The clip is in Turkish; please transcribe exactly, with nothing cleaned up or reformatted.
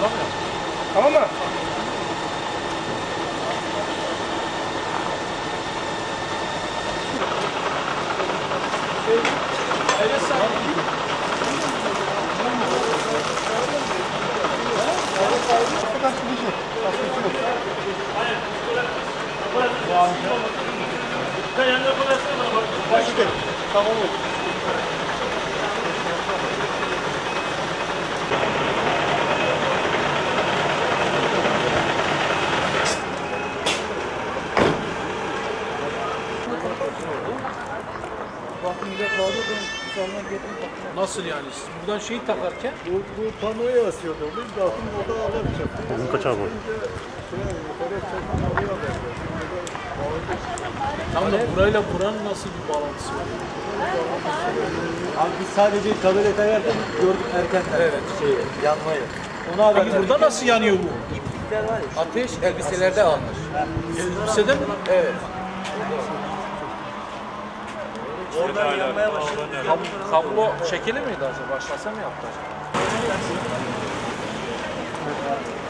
Kullanmıyor. Tamam mı? Evet sahibi. Sen yanına koyarsana bana bak. Başka. Tamam mı? Nasıl yani? Siz buradan şeyi takarken? Bu, bu panoya asıyordu. Biz de aklım orada alıracak. Bizim kaçar bu. Tam da burayla buranın nasıl bir bağlantısı var? Abi biz sadece kabul ederken gördük erkenden. Evet. Şeyi, yanmayı. Ona haber Peki burada nasıl yanıyor bu? İplikler var ya. Ateş elbiselerde almış. Elbisede mi? Evet. Oradan yanmaya başladı. Kab- kablo çekili miydi acaba? Başlasa mı yaptı acaba?